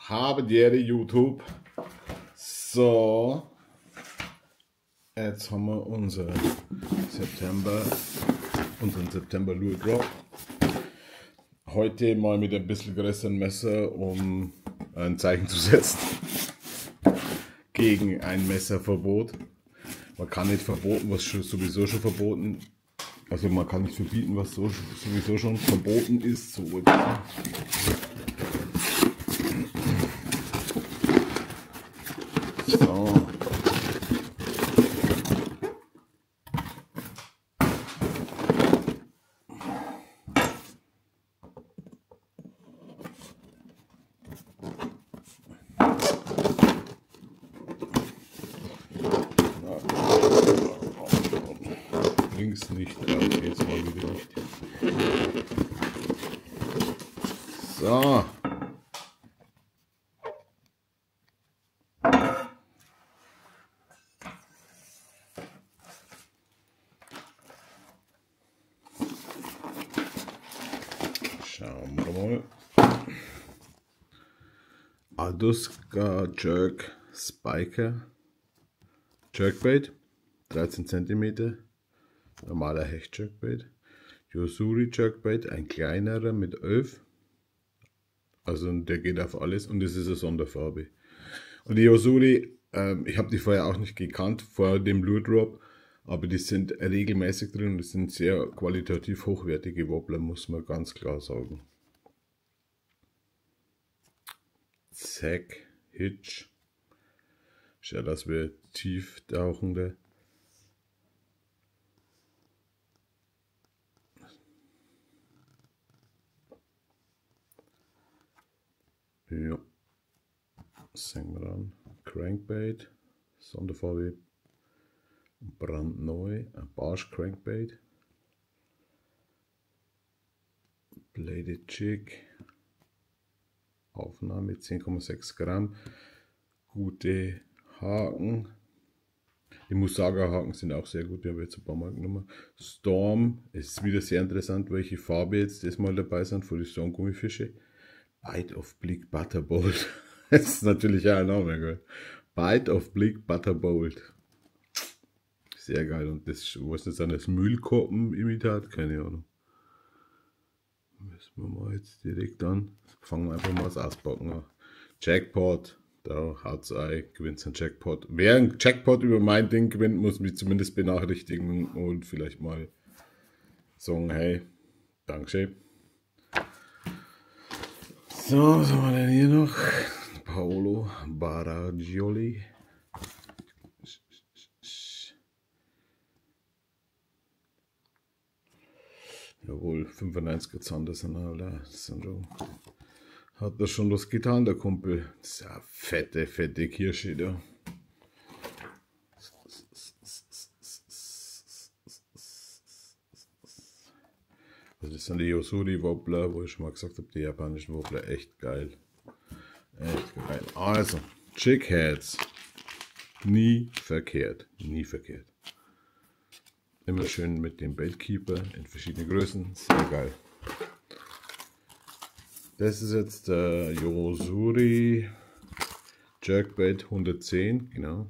Habe dir YouTube. So, jetzt haben wir unseren September Lure Drop. Heute mal mit ein bisschen größeren Messer, um ein Zeichen zu setzen gegen ein Messerverbot. Man kann nicht verboten, was sowieso schon verboten. Also man kann nicht verbieten, was sowieso schon verboten ist. So. So. Links nicht, also jetzt mal wieder nicht. So. Schauen wir mal. Aduska Jerk Spiker Jerkbait, 13 cm, normaler Hecht Jerkbait. Yo-Zuri Jerkbait, ein kleinerer mit 11. Also der geht auf alles und das ist eine Sonderfarbe. Und die Yo-Zuri, ich habe die vorher auch nicht gekannt, vor dem Lure Drop, aber die sind regelmäßig drin und das sind sehr qualitativ hochwertige Wobbler, muss man ganz klar sagen. Zack Hitch. Schaut aus wie tieftauchende. Ja. Sehen wir an. Crankbait. Sonderfarbe. Brandneu. Ein Barsch Crankbait. Bladed Jig. Aufnahme 10,6 Gramm. Gute Haken. Die Musaga-Haken sind auch sehr gut, die habe ich jetzt ein paar Mal genommen. Storm ist wieder sehr interessant, welche Farbe jetzt diesmal dabei sind für die Storm-Gummifische. Bite of Bleak Butterbolt. Das ist natürlich auch ein Name, gell? Bite of Bleak Butterbolt. Sehr geil. Und das, was ist dann das Müllkoppen-Imitat? Keine Ahnung. Müssen wir mal jetzt direkt an. Fangen wir einfach mal das Auspacken an. Jackpot. Da haut's ein, gewinnt ein Jackpot. Wer ein Jackpot über mein Ding gewinnt, muss mich zumindest benachrichtigen und vielleicht mal sagen, hey, Dankeschön. So, was haben wir denn hier noch? Paolo Baragioli. Jawohl, 95er Zander sind alle. Hat das schon was getan, der Kumpel? Das ist ja fette Kirsche da. Also das sind die Yo-Zuri Wobbler, wo ich schon mal gesagt habe, die japanischen Wobbler, echt geil. Echt geil. Also, Jigheads. Nie verkehrt. Nie verkehrt. Immer schön mit dem Baitkeeper in verschiedenen Größen. Sehr geil. Das ist jetzt der Yo-Zuri Jerkbait 110, genau.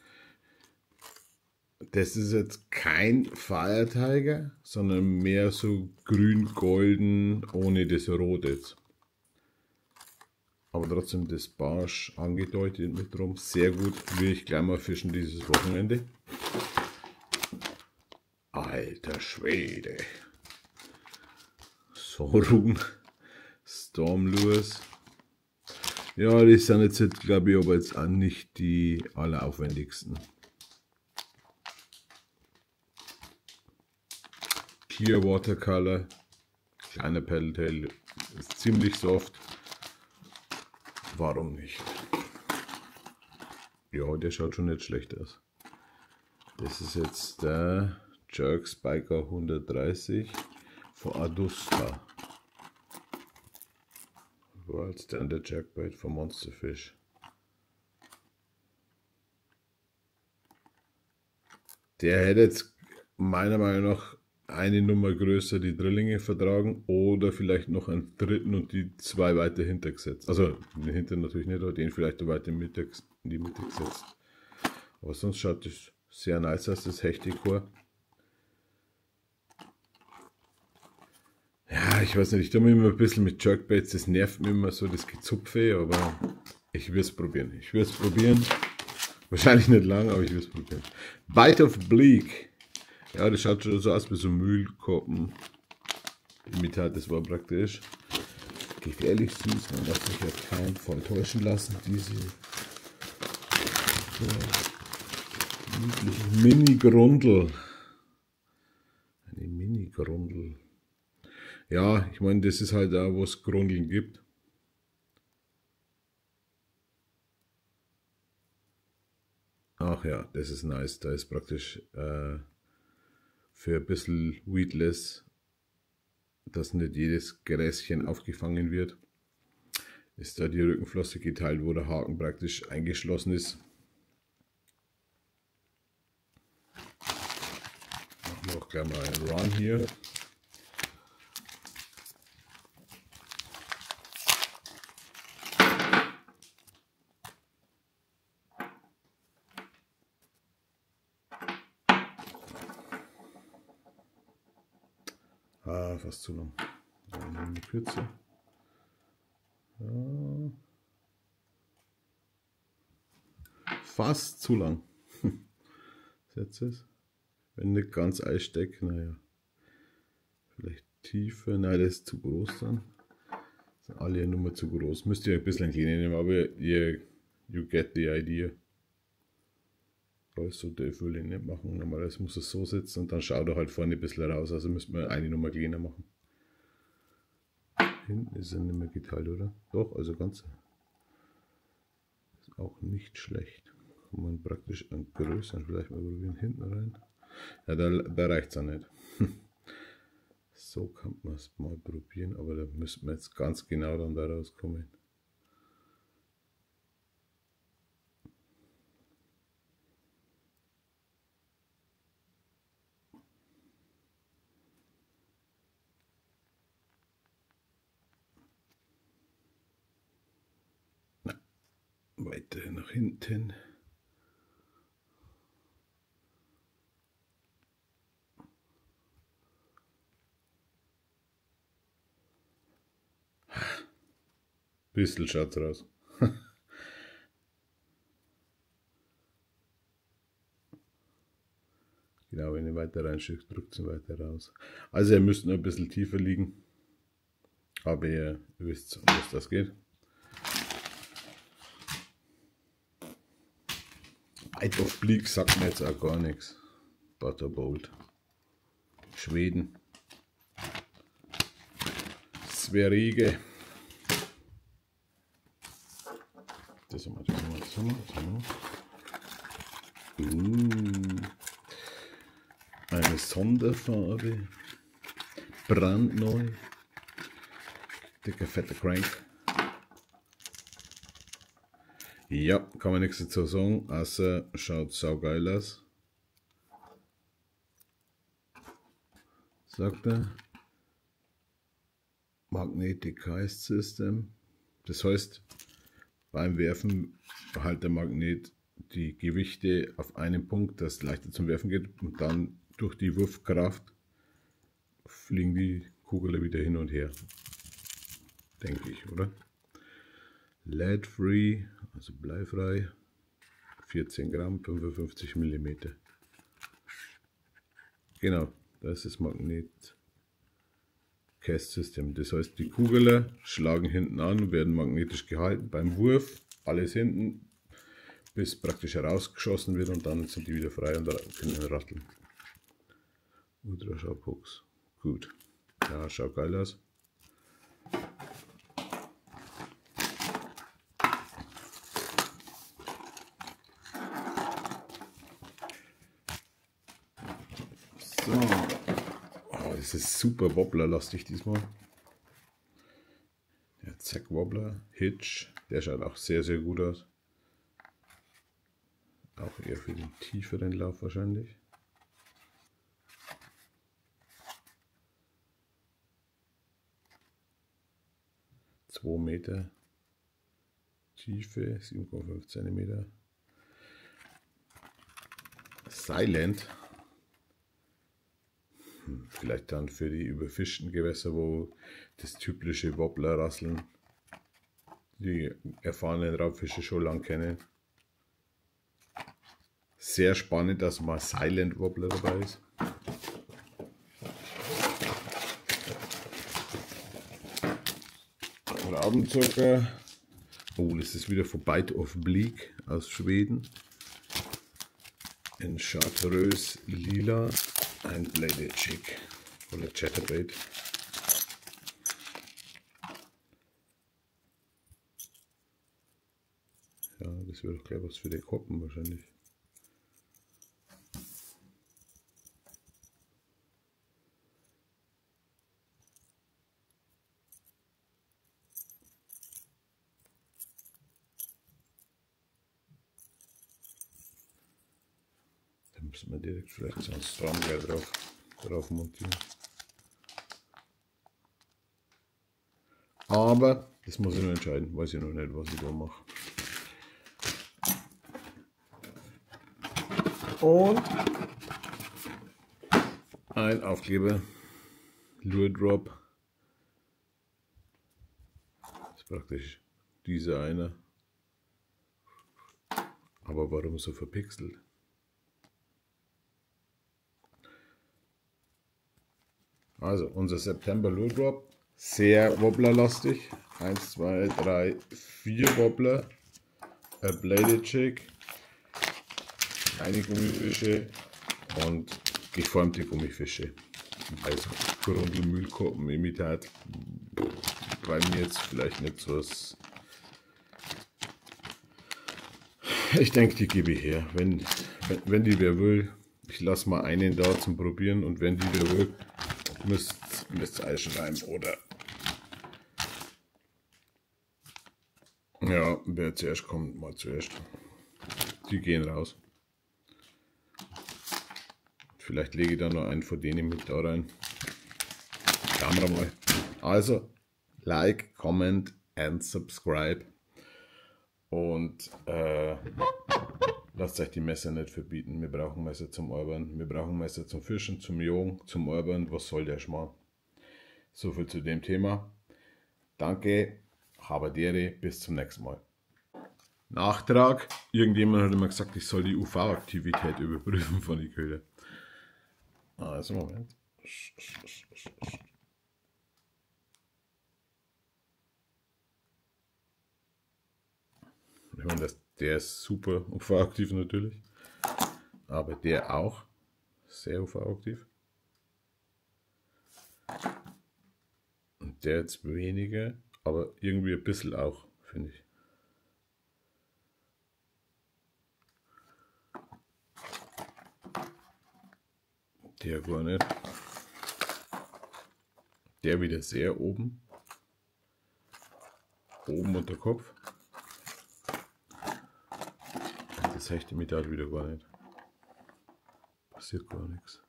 Das ist jetzt kein Fire Tiger, sondern mehr so grün-golden ohne das Rot jetzt. Aber trotzdem das Barsch angedeutet mit drum. Sehr gut, will ich gleich mal fischen dieses Wochenende. Alter Schwede. Sorun. Stormlures. Ja, die sind jetzt, glaube ich, aber jetzt auch nicht die alleraufwendigsten. Clear Watercolor. Kleiner Paddletail. Ist ziemlich soft. Warum nicht? Ja, der schaut schon nicht schlecht aus. Das ist jetzt der Jerk Spiker 130 von Aduska. World Standard Jerkbait für Monsterfish. Der hätte jetzt meiner Meinung nach eine Nummer größer die Drillinge vertragen oder vielleicht noch einen dritten und die zwei weiter hinter gesetzt. Also den hinter natürlich nicht, aber den vielleicht weiter in die Mitte gesetzt. Aber sonst schaut es sehr nice aus, das Hechtekor. Ja, ich weiß nicht, ich tue mir immer ein bisschen mit Jerkbaits, das nervt mir immer so, das Gezupfe, aber ich will es probieren. Ich will es probieren. Wahrscheinlich nicht lang, aber ich will es probieren. Bite of Bleak. Ja, das schaut schon so aus wie so Müllkoppen. Imitat, das war praktisch. Gefährlich süß, man darf sich ja keinen voll täuschen lassen. Diese niedliche Mini-Grundel. Eine Mini-Grundel. Ja, ich meine, das ist halt da, wo es Grundeln gibt. Ach ja, das ist nice. Da ist praktisch für ein bisschen Weedless, dass nicht jedes Gräschen aufgefangen wird, ist da die Rückenflosse geteilt, wo der Haken praktisch eingeschlossen ist. Machen wir auch gleich mal einen Run hier. Ah, fast zu lang. Eine kürzer. Ja. Fast zu lang. Setzt es. Wenn nicht ganz einsteckt, naja. Vielleicht tiefer. Nein, das ist zu groß dann. Das sind alle eine Nummer zu groß. Müsst ihr ein bisschen kleiner nehmen, aber you get the idea. So darf ich nicht machen. Normalerweise muss es so sitzen und dann schaut er halt vorne ein bisschen raus. Also müsste man eine Nummer kleiner machen. Hinten ist er nicht mehr geteilt, oder? Doch, also ganz. Ist auch nicht schlecht. Kann man praktisch einen größeren vielleicht mal probieren. Hinten rein. Ja, da reicht es auch nicht. So kann man es mal probieren, aber da müsste man jetzt ganz genau dann da rauskommen. Weiter nach hinten. Bisschen schaut es raus. Genau, wenn ihr weiter reinschickt, drückt es weiter raus. Also ihr müsst nur ein bisschen tiefer liegen. Aber ihr wisst, was das geht. Bite of Bleak sagt mir jetzt auch gar nichts. Butterbolt. Schweden. Sverige. Das haben wir. Eine Sonderfarbe. Brandneu. Dicker, fetter Crank. Ja, kann man nichts dazu sagen, außer schaut saugeil aus. Sagt er. Magnetic Heist System. Das heißt, beim Werfen behält der Magnet die Gewichte auf einen Punkt, das leichter zum Werfen geht, und dann durch die Wurfkraft fliegen die Kugeln wieder hin und her. Denke ich, oder? Lead-free, also bleifrei, 14 Gramm, 55 mm. Genau, das ist Magnet Cast System. Das heißt, die Kugeln schlagen hinten an, werden magnetisch gehalten beim Wurf, alles hinten, bis praktisch herausgeschossen wird und dann sind die wieder frei und können ratteln. Ultraschaupux. Gut. Ja, schaut geil aus. So. Oh, das ist super wobblerlastig diesmal. Der Zack Wobbler Hitch, der schaut auch sehr, sehr gut aus. Auch eher für den tieferen Lauf wahrscheinlich. 2 Meter Tiefe, 7,5 cm. Silent. Vielleicht dann für die überfischten Gewässer, wo das typische Wobbler-Rasseln die erfahrenen Raubfische schon lang kennen. Sehr spannend, dass mal Silent Wobbler dabei ist. Rabenzucker. Oh, das ist wieder von Bite of Bleak aus Schweden. In Chartreuse Lila. Ein Bladed Jig oder Chatterbait. Ja, das wird doch gleich was für die Koppen wahrscheinlich. Da müssen wir direkt vielleicht so einen Stromgear drauf montieren. Aber das muss ich noch entscheiden, weiß ich noch nicht, was ich da mache. Und ein Aufkleber, Lure Drop. Das ist praktisch dieser eine. Aber warum so verpixelt? Also unser September Lure Drop, sehr wobblerlastig. 1, 2, 3, 4 Wobbler, ein Bladed Jig, kleine Gummifische und geformte Gummifische. Also Grundelmühlkoppenimitat bei mir jetzt vielleicht nicht so was. Ich denke, die gebe ich her. Wenn die wer will, ich lasse mal einen da zum Probieren und wenn die wer will, müsst ihr Eis schreiben oder ja, wer zuerst kommt, mal zuerst. Die gehen raus. Vielleicht lege ich da noch einen von denen mit da rein. Schauen wir mal. Also, like, comment and subscribe. Und lasst euch die Messer nicht verbieten. Wir brauchen Messer zum Arbeiten. Wir brauchen Messer zum Fischen, zum Jagen, zum Arbeiten. Was soll der Schmarrn? So viel zu dem Thema. Danke, habadere, bis zum nächsten Mal. Nachtrag. Irgendjemand hat immer gesagt, ich soll die UV-Aktivität überprüfen von den Ködern. Also Moment. Ich meine, der ist super UV-aktiv natürlich, aber der auch sehr UV-aktiv. Und der jetzt weniger, aber irgendwie ein bisschen auch, finde ich. Der gar nicht. Der wieder sehr oben. Oben unter Kopf. Das hechte Metall wieder gar nicht. Passiert gar nichts.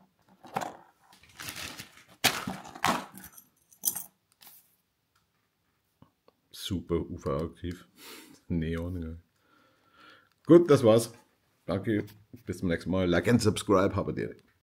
Super UV-aktiv. Neon. Ja. Gut, das war's. Danke. Bis zum nächsten Mal. Like and subscribe. Habadere.